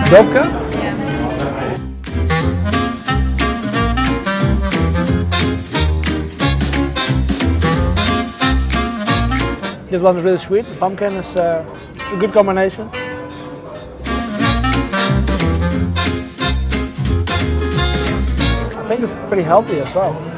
Dobka? Yeah. This one is really sweet. The pumpkin is a good combination. I think it's pretty healthy as well.